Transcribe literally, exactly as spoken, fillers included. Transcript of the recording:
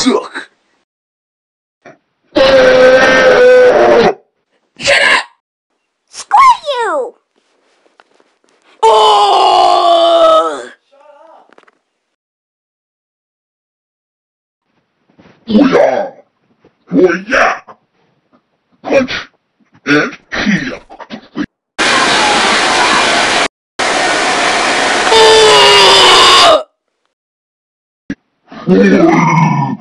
suck. Shut up! Screw you! Oh! Booyah! Booyah! Punch and kill. Oh!